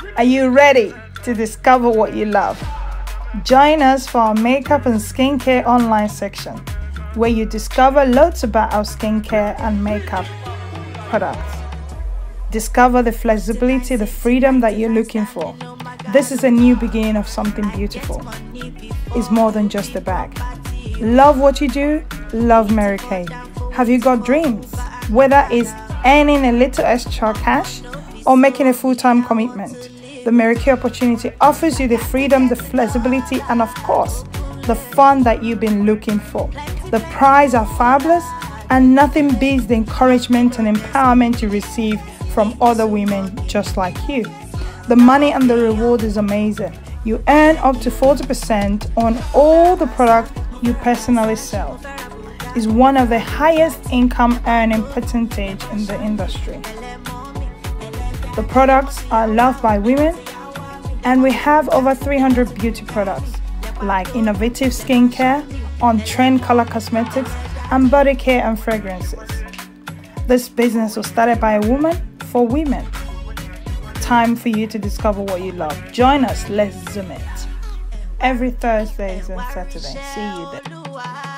Are you ready to discover what you love? Join us for our makeup and skincare online section, where you discover loads about our skincare and makeup products. Discover the flexibility, the freedom that you're looking for. This is a new beginning of something beautiful. It's more than just a bag. Love what you do? Love Mary Kay. Have you got dreams? Whether it's earning a little extra cash or making a full-time commitment, the Mary Kay opportunity offers you the freedom, the flexibility, and of course, the fun that you've been looking for. The prizes are fabulous, and nothing beats the encouragement and empowerment you receive from other women just like you. The money and the reward is amazing. You earn up to 40% on all the products you personally sell. It's one of the highest income earning percentage in the industry. The products are loved by women, and we have over 300 beauty products like innovative skincare, on-trend color cosmetics, and body care and fragrances. This business was started by a woman for women. Time for you to discover what you love. Join us, let's Zoom it. Every Thursdays and Saturdays. See you there.